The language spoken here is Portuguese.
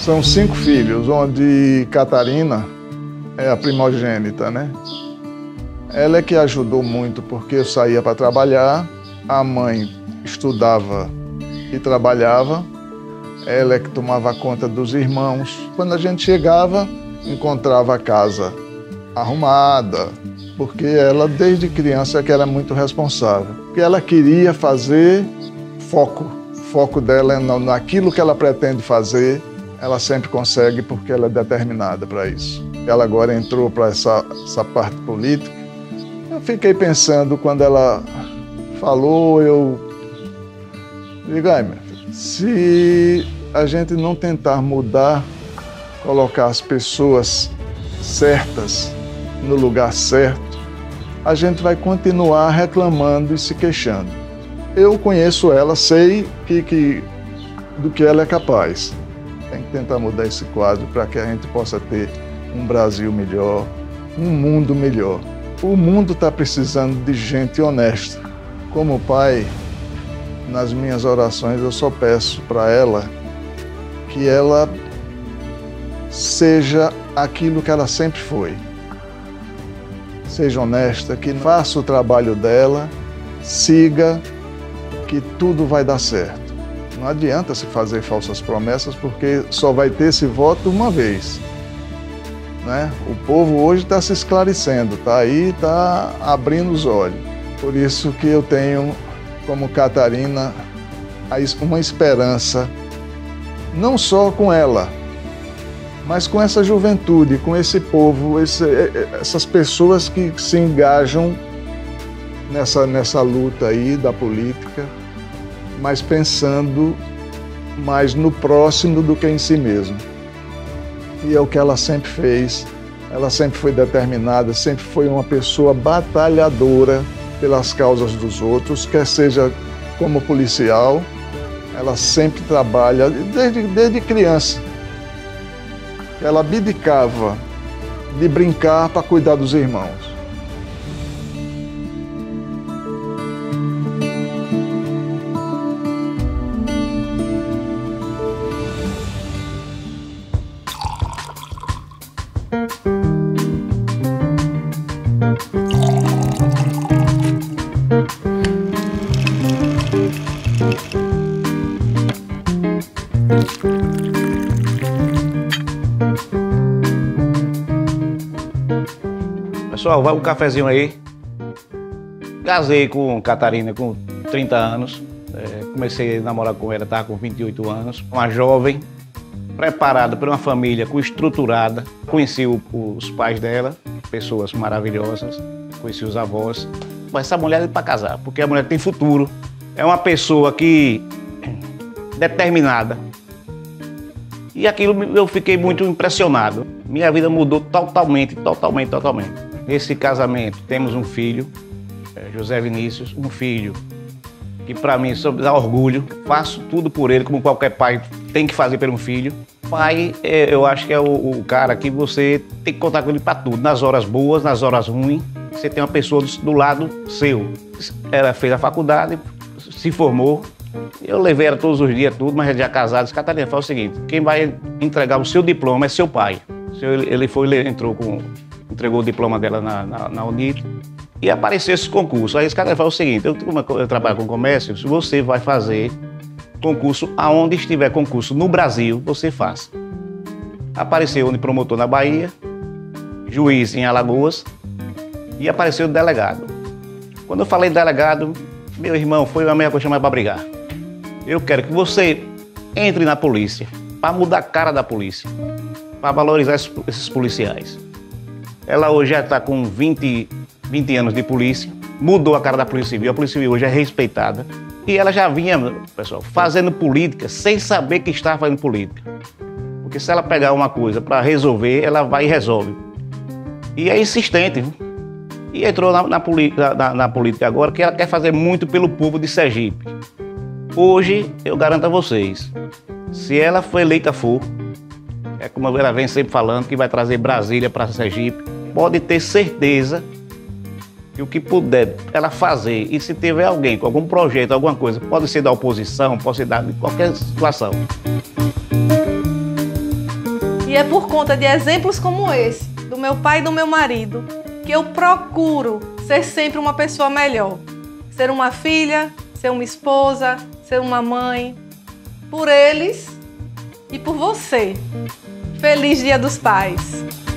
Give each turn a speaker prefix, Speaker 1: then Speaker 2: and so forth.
Speaker 1: São 5 filhos, onde Catarina é a primogênita, né? Ela é que ajudou muito, porque eu saía para trabalhar, a mãe estudava e trabalhava, ela é que tomava conta dos irmãos. Quando a gente chegava, encontrava a casa arrumada, porque ela, desde criança, é que era muito responsável. Porque ela queria fazer foco. O foco dela é naquilo que ela pretende fazer, ela sempre consegue, porque ela é determinada para isso. Ela agora entrou para essa parte política. Eu fiquei pensando, quando ela falou, eu digo, ai, minha filha, se a gente não tentar mudar, colocar as pessoas certas no lugar certo, a gente vai continuar reclamando e se queixando. Eu conheço ela, sei do que ela é capaz. Tem que tentar mudar esse quadro para que a gente possa ter um Brasil melhor, um mundo melhor. O mundo está precisando de gente honesta. Como pai, nas minhas orações, eu só peço para ela que ela seja aquilo que ela sempre foi. Seja honesta, que faça o trabalho dela, siga, que tudo vai dar certo. Não adianta se fazer falsas promessas, porque só vai ter esse voto uma vez, né? O povo hoje está se esclarecendo, está aí, está abrindo os olhos. Por isso que eu tenho, como Catarina, uma esperança, não só com ela, mas com essa juventude, com esse povo, essas pessoas que se engajam nessa luta aí da política, mas pensando mais no próximo do que em si mesmo. E é o que ela sempre fez. Ela sempre foi determinada, sempre foi uma pessoa batalhadora pelas causas dos outros, quer seja como policial, ela sempre trabalha, desde criança. Ela abdicava de brincar para cuidar dos irmãos.
Speaker 2: Pessoal, vai um cafezinho aí. Casei com Catarina com 30 anos. Comecei a namorar com ela, estava com 28 anos. Uma jovem, preparada por uma família estruturada. Conheci os pais dela, pessoas maravilhosas. Conheci os avós. Mas essa mulher é para casar, porque a mulher tem futuro. É uma pessoa que determinada. E aquilo eu fiquei muito impressionado. Minha vida mudou totalmente. Nesse casamento temos um filho, José Vinícius, um filho que para mim só dá orgulho. Faço tudo por ele, como qualquer pai tem que fazer por um filho. Pai, eu acho que é o cara que você tem que contar com ele para tudo, nas horas boas, nas horas ruins. Você tem uma pessoa do lado seu. Ela fez a faculdade, se formou. Eu levei ela todos os dias, tudo, mas já casado. Disse, Catarina, faz o seguinte, quem vai entregar o seu diploma é seu pai. Ele entregou o diploma dela na Unip e apareceu esse concurso. Aí esse cara falou o seguinte, eu trabalho com comércio, se você vai fazer concurso aonde estiver concurso no Brasil, você faz. Apareceu onde promotor na Bahia, juiz em Alagoas e apareceu o delegado. Quando eu falei delegado, meu irmão, foi a mesma coisa chamada para brigar. Eu quero que você entre na polícia, para mudar a cara da polícia, para valorizar esses policiais. Ela hoje já está com 20 anos de polícia, mudou a cara da Polícia Civil, a Polícia Civil hoje é respeitada. E ela já vinha, pessoal, fazendo política sem saber que estava fazendo política. Porque se ela pegar uma coisa para resolver, ela vai e resolve. E é insistente, viu? E entrou na política agora, que ela quer fazer muito pelo povo de Sergipe. Hoje, eu garanto a vocês, se ela for eleita é como ela vem sempre falando, que vai trazer Brasília para Sergipe, pode ter certeza que o que puder ela fazer, e se tiver alguém com algum projeto, alguma coisa, pode ser da oposição, pode ser de qualquer situação,
Speaker 3: E é por conta de exemplos como esse, do meu pai e do meu marido, que eu procuro ser sempre uma pessoa melhor. Ser uma filha, ser uma esposa, ser uma mãe. Por eles e por você. Feliz Dia dos Pais!